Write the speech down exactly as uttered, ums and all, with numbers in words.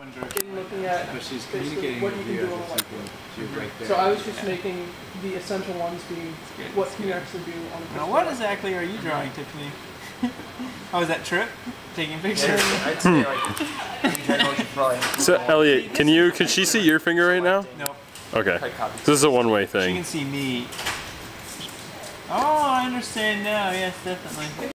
in looking at but she's basically communicating what you with can you do as on if the she can, whiteboard. she's right there. So I was just making the essential ones be good, what that's can you good. actually do on a Now, what exactly are you drawing, Tiffany? Oh, is that Trip? Taking pictures? I'd say like So Elliot, can you can she see your finger right now? Nope. Okay. This is a one-way She thing. can see me. Oh, I understand now. Yes, definitely.